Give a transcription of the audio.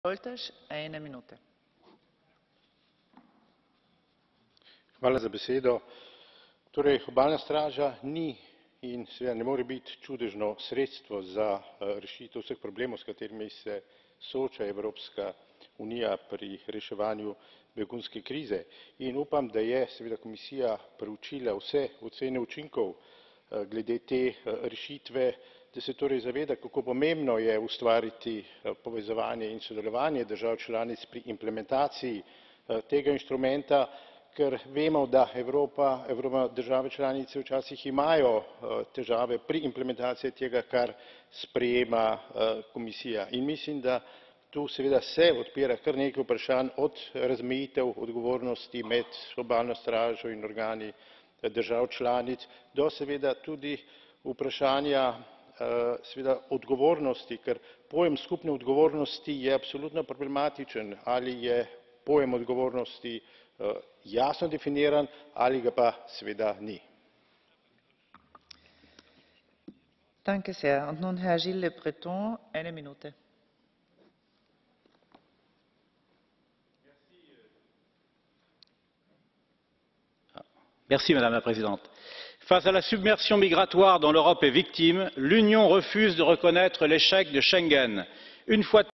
Torej, obalna straža ni in seveda ne more biti čudežno sredstvo za rešitev vseh problemov, s katerimi se sooča Evropska unija pri reševanju begunske krize. In upam, da je seveda Komisija preučila vse ocene učinkov glede te rešitve, da se torej zaveda, kako pomembno je ustvariti povezovanje in sodelovanje držav članic pri implementaciji tega inštrumenta, ker vemo, da Evropa oziroma države članice včasih imajo težave pri implementaciji tega, kar sprejema Komisija. In mislim, da tu seveda se odpira kar nekaj vprašanj, od razmejitev odgovornosti med obalno stražo in organi držav članic do seveda tudi vprašanja seveda odgovornosti, ker pojem skupne odgovornosti je absolutno problematičen. Ali je pojem odgovornosti jasno definiran ali ga pa seveda ni. Madame la Présidente. Face à la submersion migratoire dont l'Europe est victime, l'Union refuse de reconnaître l'échec de Schengen. Une fois